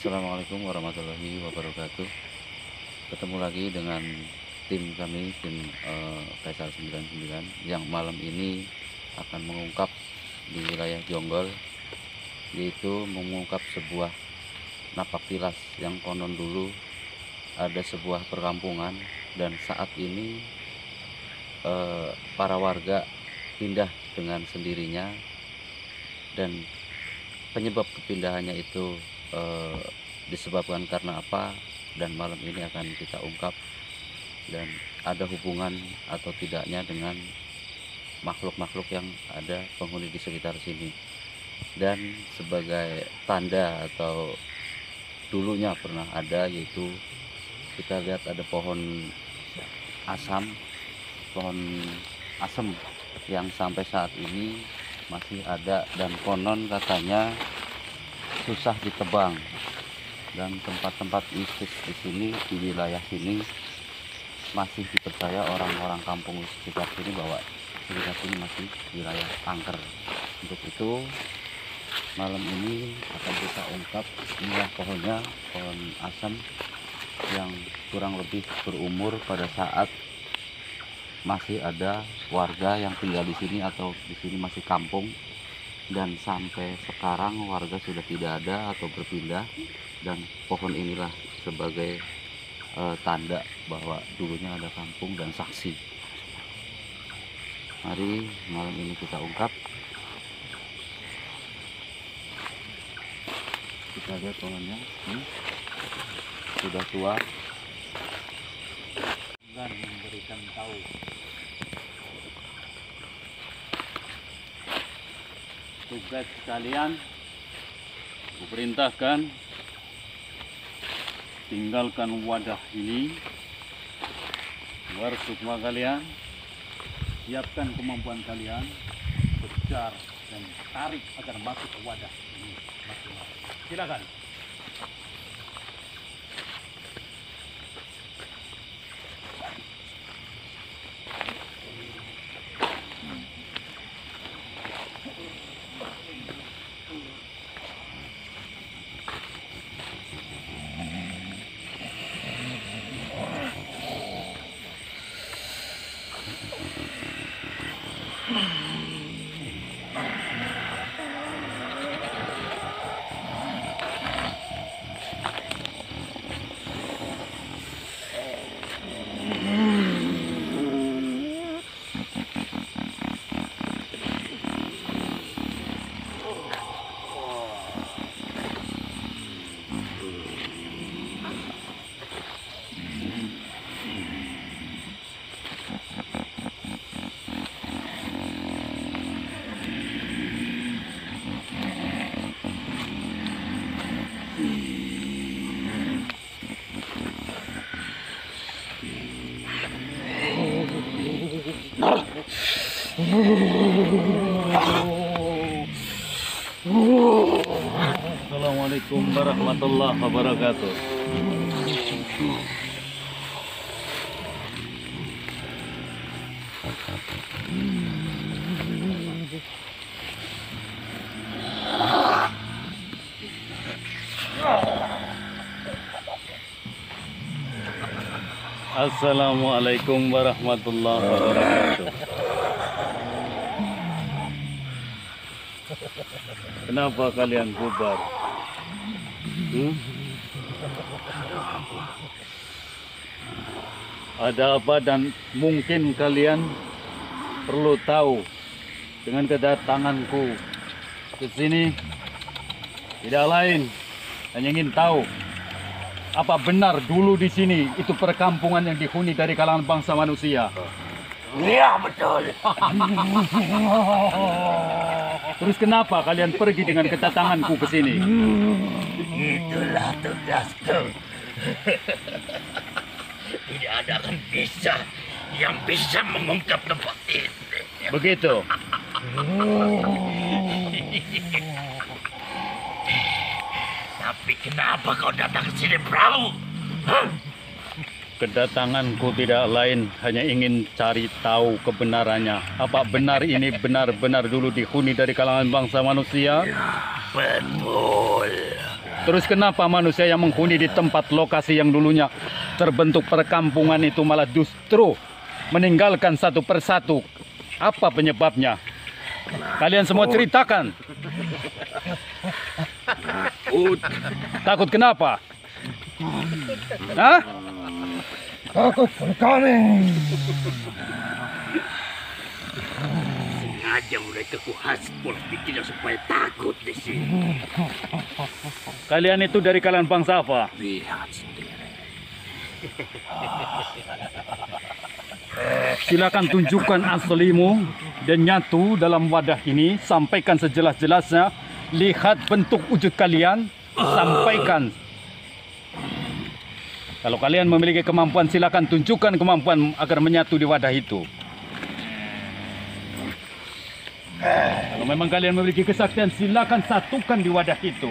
Assalamualaikum warahmatullahi wabarakatuh. Ketemu lagi dengan tim kami, tim Faisal 99 yang malam ini akan mengungkap di wilayah Jonggol, yaitu mengungkap sebuah napak tilas yang konon dulu ada sebuah perkampungan, dan saat ini para warga pindah dengan sendirinya, dan penyebab kepindahannya itu disebabkan karena apa, dan malam ini akan kita ungkap, dan ada hubungan atau tidaknya dengan makhluk-makhluk yang ada penghuni di sekitar sini. Dan sebagai tanda atau dulunya pernah ada, yaitu kita lihat ada pohon asam yang sampai saat ini masih ada, dan konon katanya susah ditebang. Dan tempat-tempat mistis di sini, di wilayah sini, masih dipercaya orang-orang kampung sekitar sini bahwa sekitar sini masih wilayah angker. Untuk itu malam ini akan kita ungkap inilah pohonnya, pohon asam yang kurang lebih berumur pada saat masih ada warga yang tinggal di sini, atau di sini masih kampung, dan sampai sekarang warga sudah tidak ada atau berpindah, dan pohon inilah sebagai tanda bahwa dulunya ada kampung dan saksi. Mari malam ini kita ungkap. Kita lihat pohonnya sudah tua dan memberikan tahu. Tugas kalian, kuperintahkan tinggalkan wadah ini, luar sukma kalian, siapkan kemampuan kalian, kejar dan tarik agar masuk ke wadah ini. Silakan. Assalamualaikum warahmatullahi wabarakatuh. Assalamualaikum warahmatullahi wabarakatuh. Kenapa kalian bubar? Ada apa, dan mungkin kalian perlu tahu dengan kedatanganku ke sini tidak lain hanya ingin tahu apa benar dulu di sini itu perkampungan yang dihuni dari kalangan bangsa manusia. Iya, betul. Terus kenapa kalian pergi dengan kedatanganku ke sini? Itulah tugasku. Tidak ada yang bisa mengungkap tempat ini. Begitu. Tapi kenapa kau datang ke sini, Prabu? Kedatanganku tidak lain hanya ingin cari tahu kebenarannya. Apa benar ini benar-benar dulu dihuni dari kalangan bangsa manusia? Betul. Terus kenapa manusia yang menghuni di tempat lokasi yang dulunya terbentuk perkampungan itu malah justru meninggalkan satu persatu? Apa penyebabnya? Kalian semua ceritakan. Takut kenapa? Hah? Takut kami. Sengaja mereka kuhaspol bikinnya supaya takut di sini. Kalian itu dari kalangan bangsa apa? Lihat sendiri. Silakan tunjukkan aslimu dan nyatu dalam wadah ini. Sampaikan sejelas-jelasnya. Lihat bentuk wujud kalian. Sampaikan. Kalau kalian memiliki kemampuan, silakan tunjukkan kemampuan agar menyatu di wadah itu. Kalau memang kalian memiliki kesaktian, silakan satukan di wadah itu.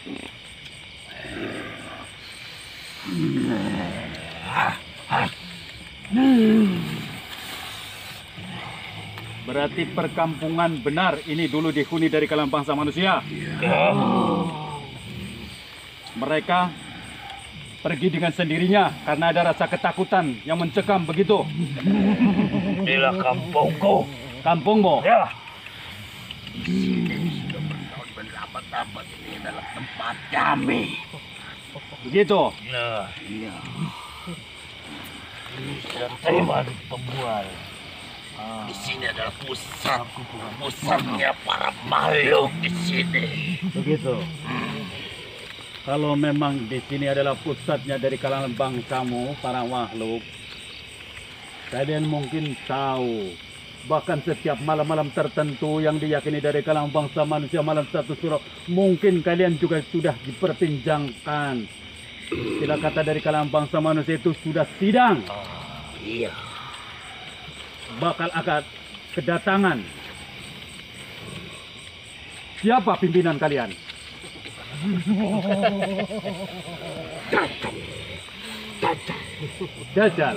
Berarti perkampungan benar ini dulu dihuni dari kalangan bangsa manusia. Mereka pergi dengan sendirinya karena ada rasa ketakutan yang mencekam begitu. Inilah kampungku. Kampungmu? Ya. Di sini sudah bertahun berabad-abad, ini adalah tempat kami. Begitu. Nah, iya. Terima pembual. Di sini adalah pusatnya para makhluk di sini. Begitu. Kalau memang di sini adalah pusatnya dari kalangan bangsamu, para makhluk, kalian mungkin tahu, bahkan setiap malam-malam tertentu yang diyakini dari kalangan bangsa manusia, malam satu suro, mungkin kalian juga sudah diperbincangkan. Istilah kata dari kalangan bangsa manusia itu sudah sidang. Iya. Bakal akan kedatangan. Siapa pimpinan kalian? Dajjal.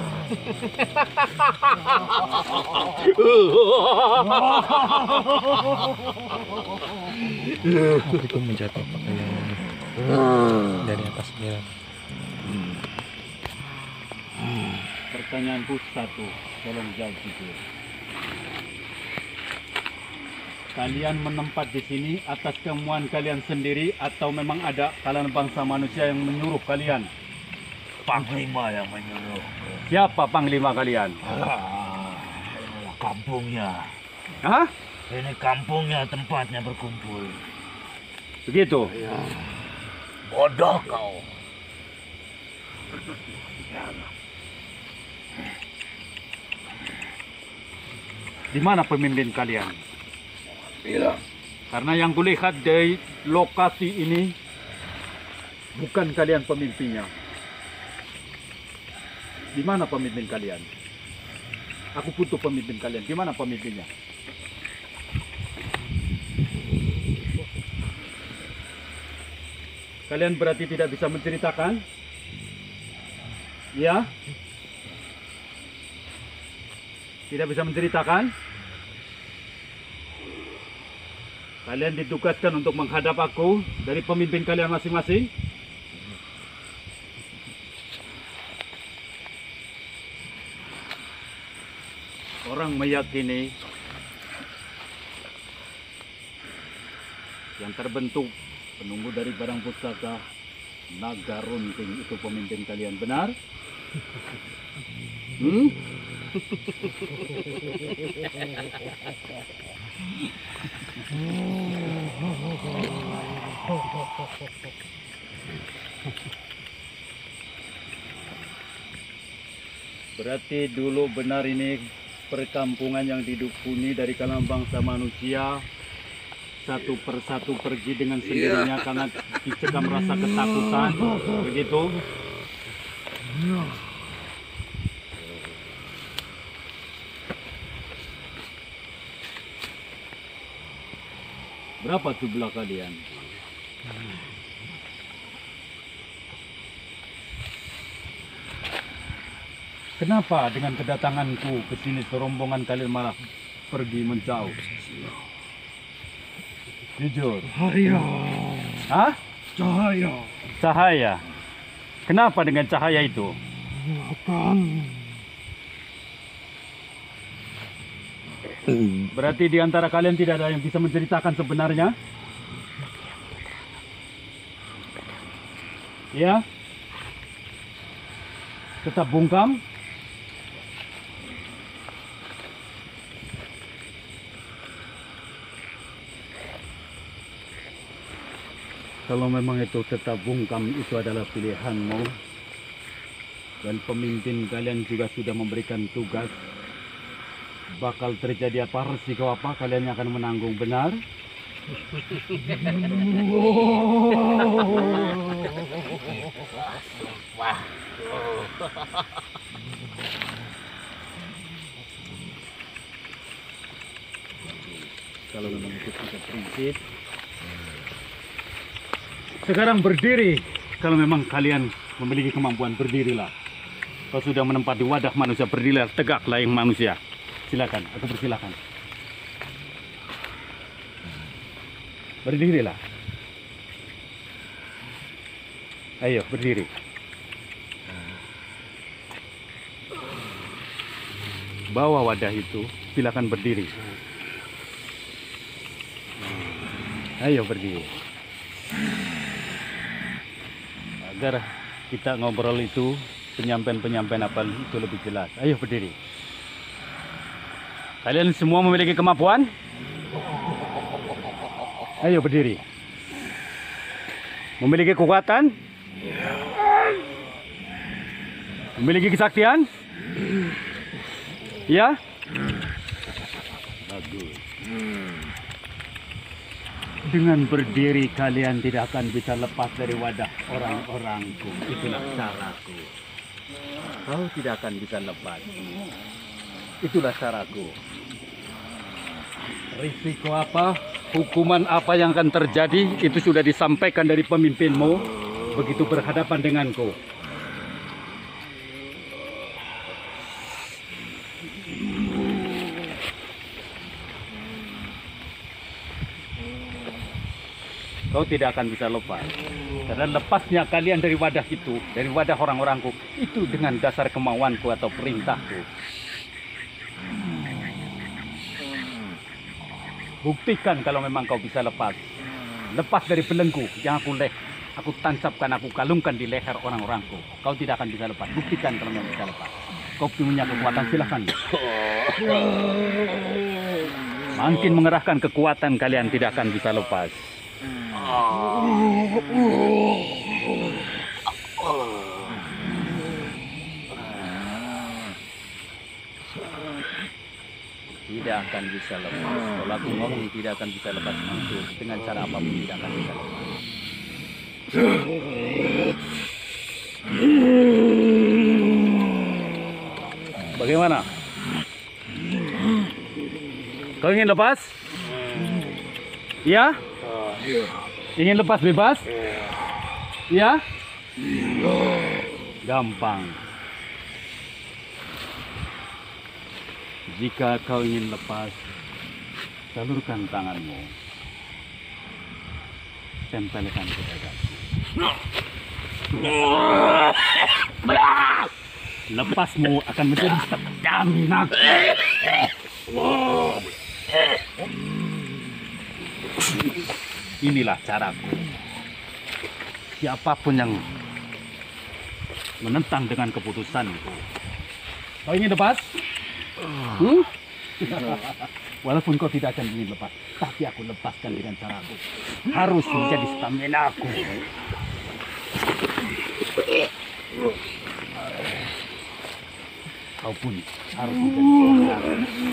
Aku menjatuh pakaian dari atas jalan. Pertanyaanku satu, tolong jawab jujur. Kalian menempat di sini atas kemauan kalian sendiri atau memang ada kalangan bangsa manusia yang menyuruh kalian? Panglima yang menyuruh. Siapa panglima kalian? Inilah kampungnya. Hah? Ini kampungnya, tempatnya berkumpul. Begitu? Bodoh kau. Di mana pemimpin kalian? Bilang. Karena yang kulihat dari lokasi ini bukan kalian pemimpinnya. Di mana pemimpin kalian? Aku butuh pemimpin kalian. Di mana pemimpinnya? Kalian berarti tidak bisa menceritakan? Ya? Tidak bisa menceritakan? Kalian ditugaskan untuk menghadap aku dari pemimpin kalian masing-masing? Orang meyakini yang terbentuk penunggu dari barang pusaka naga runting itu pemimpin kalian, benar? Berarti dulu benar ini perkampungan yang didukuni dari kalangan bangsa manusia, satu persatu pergi dengan sendirinya karena dicekam rasa ketakutan, begitu? Berapa jumlah kalian? Kenapa dengan kedatanganku ke sini serombongan kalian malah pergi menjauh? Jujur. Arya. Hah? Cahaya. Cahaya. Kenapa dengan cahaya itu? Berarti di antara kalian tidak ada yang bisa menceritakan sebenarnya? Ya? Tetap bungkam? Kalau memang itu tetap bungkam, itu adalah pilihanmu. Dan pemimpin kalian juga sudah memberikan tugas. Bakal terjadi apa, resiko apa, kalian yang akan menanggung, benar? Kalau memang itu sudah prinsip. Sekarang berdiri. Kalau memang kalian memiliki kemampuan, berdirilah. Kau sudah menempati wadah manusia, berdirilah, tegaklah yang manusia. Silakan, aku persilakan. Berdirilah. Ayo, berdiri. Bawa wadah itu, silakan berdiri. Ayo berdiri. Agar kita ngobrol itu, penyampaian apa itu lebih jelas. Ayo berdiri. Kalian semua memiliki kemampuan? Ayo berdiri. Memiliki kekuatan? Memiliki kesaktian? Ya? Bagus. Dengan berdiri kalian tidak akan bisa lepas dari wadah orang-orangku. Itulah caraku. Kau tidak akan bisa lepas. Itulah caraku. Risiko apa, hukuman apa yang akan terjadi, itu sudah disampaikan dari pemimpinmu begitu berhadapan denganku. Kau tidak akan bisa lepas. Karena lepasnya kalian dari wadah itu, dari wadah orang-orangku, itu dengan dasar kemauanku atau perintahku. Buktikan kalau memang kau bisa lepas. Lepas dari belenggu yang aku tancapkan, aku kalungkan di leher orang-orangku. Kau tidak akan bisa lepas. Buktikan kalau memang bisa lepas. Kau punya kekuatan, silahkan. Makin mengerahkan kekuatan, kalian tidak akan bisa lepas. Tidak akan bisa lepas. Kalau aku ngomong tidak akan bisa lepas itu dengan cara apapun tidak akan bisa lepas. Bagaimana? Kau ingin lepas? Ya? Ingin lepas bebas? Ya? Gampang. Jika kau ingin lepas, salurkan tanganmu. Tempelkan ke dadaku. Lepasmu akan menjadi jaminan. Inilah caraku. Siapapun yang menentang dengan keputusanku. Kau ingin lepas? Walaupun kau tidak akan ingin lepas, tapi aku lepaskan dengan caraku. Harus menjadi stamina aku. Kau pun harus menjadi stamina aku.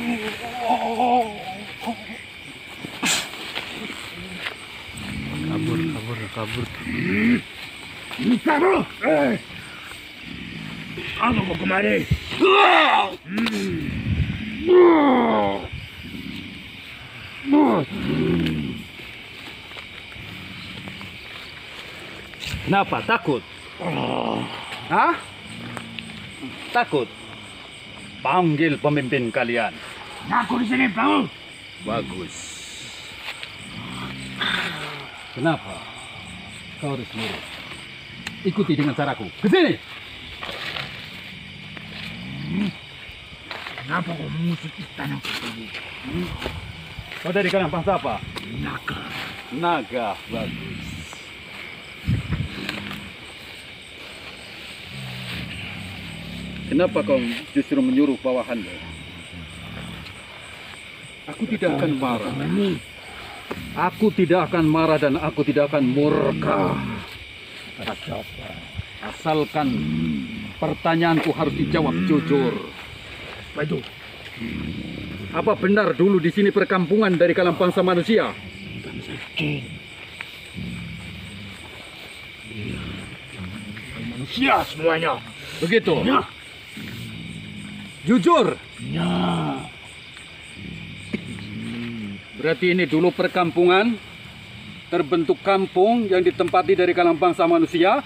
Kabur. Kamu! Kamu mau kemana? Kenapa? Takut? Hah? Takut? Panggil pemimpin kalian. Aku di sini, Bang. Bagus. Kenapa? Kau harus lurus. Ikuti dengan caraku. Ke sini. Kenapa kau mengusut istana Prabu? Kau dari kalangan bangsa apa? Naga. Naga. Bagus. Kenapa kau justru menyuruh bawahanmu? Aku tidak akan marah. Aku tidak akan marah dan aku tidak akan murka. Asalkan pertanyaanku harus dijawab jujur. Apa itu? Apa benar dulu di sini perkampungan dari kalangan bangsa manusia? Bangsa jin. Manusia semuanya. Begitu? Ya. Jujur. Ya. Berarti ini dulu perkampungan, terbentuk kampung yang ditempati dari kalangan bangsa manusia.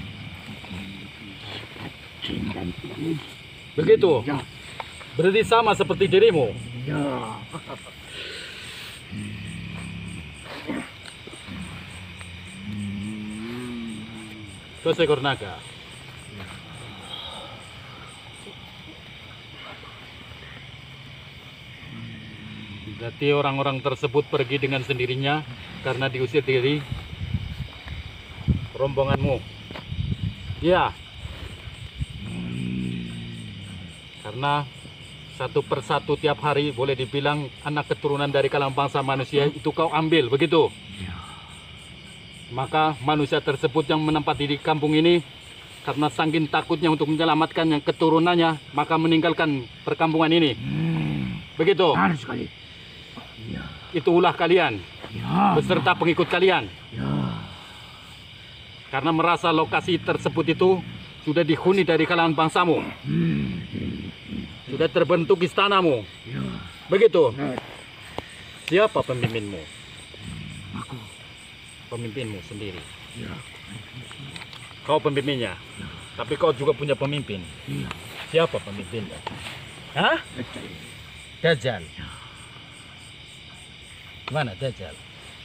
Jin dan iblis. Begitu? Ya. Berarti sama seperti dirimu. Ya. Kau seekor naga. Berarti orang-orang tersebut pergi dengan sendirinya karena diusir dari rombonganmu. Ya. Karena satu persatu tiap hari boleh dibilang anak keturunan dari kalangan bangsa manusia itu kau ambil, begitu? Maka manusia tersebut yang menempati di kampung ini karena saking takutnya untuk menyelamatkan yang keturunannya, maka meninggalkan perkampungan ini. Begitu? Benar sekali. Ya. Itu ulah kalian Ya. beserta pengikut kalian. Ya. Karena merasa lokasi tersebut itu sudah dihuni dari kalangan bangsamu. Sudah terbentuk istanamu. Ya. Begitu? Benar. Siapa pemimpinmu? Aku. Pemimpinmu sendiri. Ya. Kau pemimpinnya. Tapi kau juga punya pemimpin. Ya. Siapa pemimpinnya? Hah? Betul. Dajjal. Mana Dajjal?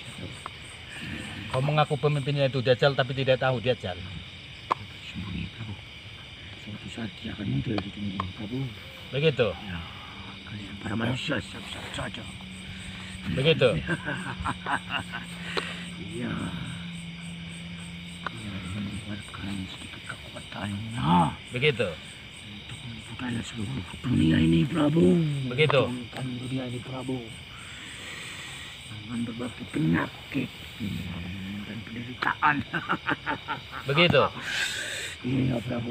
Kau mengaku pemimpinnya itu Dajjal tapi tidak tahu Dajjal. Sembunyi Prabu. Suatu saat dia akan muncul di dunia ini Prabu. Begitu? Ya. Kalian para manusia siap-siap saja. Begitu? Iya. Dia mengeluarkan sedikit kekuatannya Begitu? untuk mempudaya seluruh dunia ini, Prabu. Begitu? Menurunkan dunia ini, Prabu. Dengan berbagai penyakit dan penderitaan. Begitu? Iya, Prabu.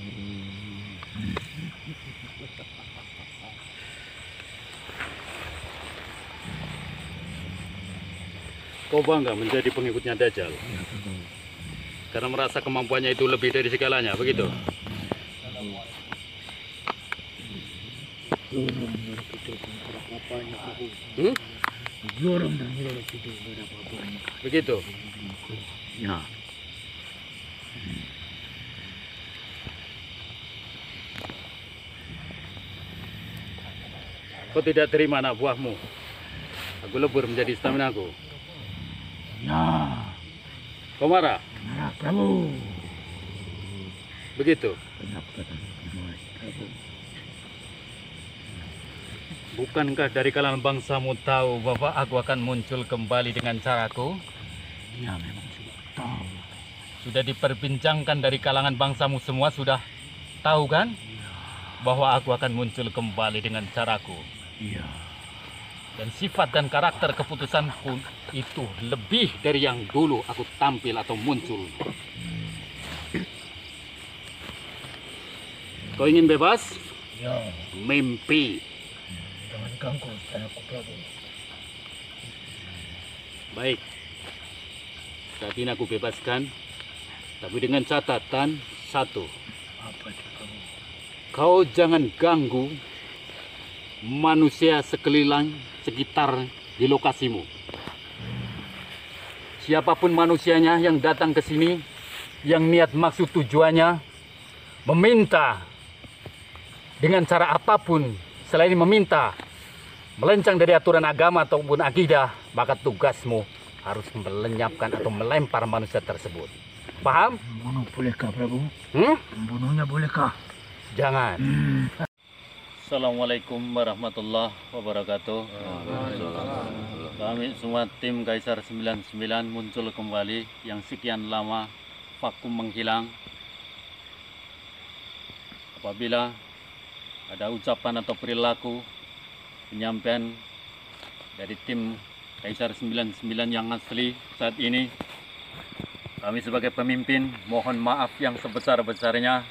Kau bangga menjadi pengikutnya Dajjal? Karena merasa kemampuannya itu lebih dari segalanya, begitu? Dorong dari itu pun tidak apa-apanya, Prabu. Dorong dan dorong itu tidak ada apa-apanya. Begitu? Ya. Kau tidak terima anak buahmu. Aku lebur menjadi stamina aku. Ya. Kau marah? Marah, Prabu. Begitu? Kenapa mas, Prabu? Bukankah dari kalangan bangsamu tahu bahwa aku akan muncul kembali dengan caraku? Ya, memang sudah tahu. Sudah diperbincangkan dari kalangan bangsamu semua, sudah tahu kan? Bahwa aku akan muncul kembali dengan caraku. Iya. Dan sifat dan karakter keputusanku itu lebih dari yang dulu aku tampil atau muncul. Kau ingin bebas? Ya. Mimpi. Jangan ganggu istanaku, Prabu. Baik. Saat ini aku bebaskan. Tapi dengan catatan satu. Apa itu, Prabu? Kau jangan ganggu manusia sekeliling sekitar di lokasimu. Siapapun manusianya yang datang ke sini, yang niat maksud tujuannya meminta dengan cara apapun selain meminta melencang dari aturan agama ataupun akidah, maka tugasmu harus melenyapkan atau melempar manusia tersebut. Paham? Membunuh bolehkah, Prabu? Membunuhnya bolehkah? Jangan. Assalamualaikum warahmatullahi wabarakatuh. Kami semua tim Kaisar 99 muncul kembali yang sekian lama vakum menghilang. Apabila ada ucapan atau perilaku penyampaian dari tim Kaisar 99 yang asli saat ini, kami sebagai pemimpin mohon maaf yang sebesar-besarnya.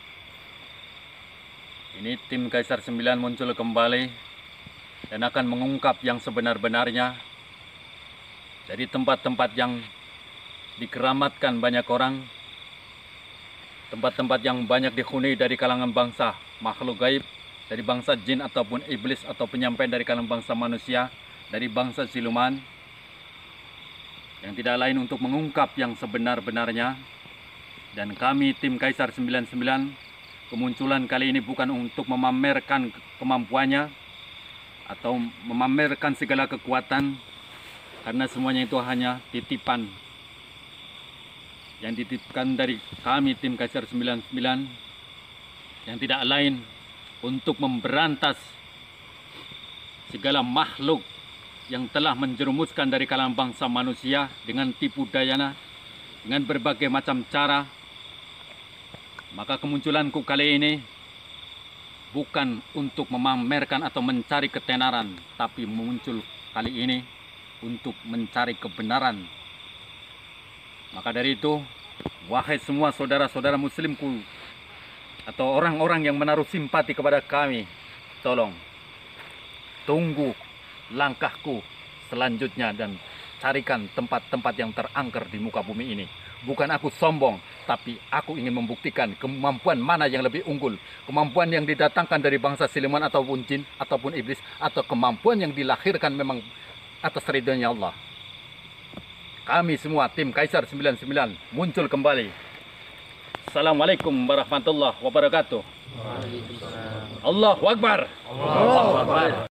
Ini tim Kaisar 9 muncul kembali dan akan mengungkap yang sebenar-benarnya dari tempat-tempat yang dikeramatkan banyak orang, tempat-tempat yang banyak dihuni dari kalangan bangsa makhluk gaib, dari bangsa jin ataupun iblis atau penyampaian dari kalangan bangsa manusia, dari bangsa siluman, yang tidak lain untuk mengungkap yang sebenar-benarnya. Dan kami tim Kaisar 99 kemunculan kali ini bukan untuk memamerkan kemampuannya atau memamerkan segala kekuatan, karena semuanya itu hanya titipan yang dititipkan dari kami tim Kaisar 99 yang tidak lain untuk memberantas segala makhluk yang telah menjerumuskan dari kalangan bangsa manusia dengan tipu dayanya, dengan berbagai macam cara. Maka kemunculanku kali ini bukan untuk memamerkan atau mencari ketenaran, tapi muncul kali ini untuk mencari kebenaran. Maka dari itu, wahai semua saudara-saudara muslimku atau orang-orang yang menaruh simpati kepada kami, tolong tunggu langkahku selanjutnya dan carikan tempat-tempat yang terangker di muka bumi ini. Bukan aku sombong, tapi aku ingin membuktikan kemampuan mana yang lebih unggul. Kemampuan yang didatangkan dari bangsa siluman ataupun jin ataupun iblis, atau kemampuan yang dilahirkan memang atas ridhonya Allah. Kami semua tim Kaisar 99 muncul kembali. Assalamualaikum warahmatullahi wabarakatuh. Allahu Akbar.